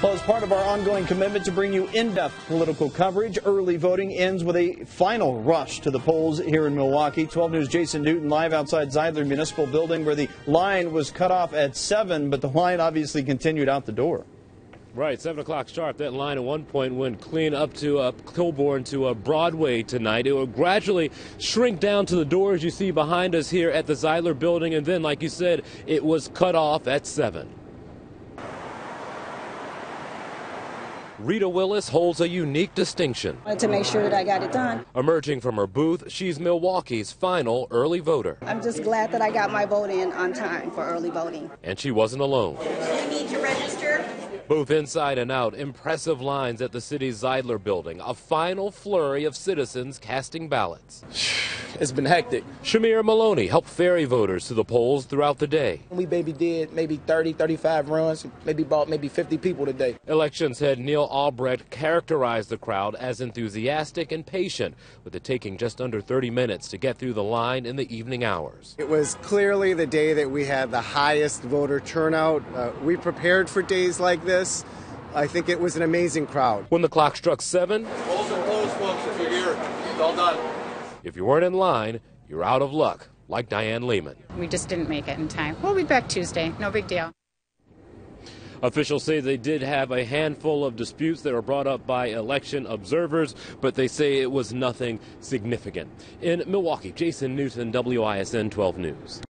Well, as part of our ongoing commitment to bring you in-depth political coverage, early voting ends with a final rush to the polls here in Milwaukee. 12 News' Jason Newton live outside Zeidler Municipal building where the line was cut off at 7, but the line obviously continued out the door. Right, 7 o'clock sharp. That line at one point went clean up to Colborne to Broadway tonight. It will gradually shrink down to the doors you see behind us here at the Zeidler building, and then, like you said, it was cut off at 7. Rita Willis holds a unique distinction. I wanted to make sure that I got it done. Emerging from her booth, she's Milwaukee's final early voter. I'm just glad that I got my vote in on time for early voting. And she wasn't alone. You need to register. Both inside and out, impressive lines at the city's Zeidler building. A final flurry of citizens casting ballots. It's been hectic. Shamir Maloney helped ferry voters to the polls throughout the day. We did maybe 30, 35 runs, maybe 50 people today. Elections head Neil Albrecht characterized the crowd as enthusiastic and patient, with it taking just under 30 minutes to get through the line in the evening hours. It was clearly the day that we had the highest voter turnout. We prepared for days like this. I think it was an amazing crowd. When the clock struck 7, Polls are closed, folks. If you're here, it's all done. If you weren't in line, you're out of luck, like Diane Lehman. We just didn't make it in time. We'll be back Tuesday. No big deal. Officials say they did have a handful of disputes that were brought up by election observers, but they say it was nothing significant. In Milwaukee, Jason Newton, WISN 12 News.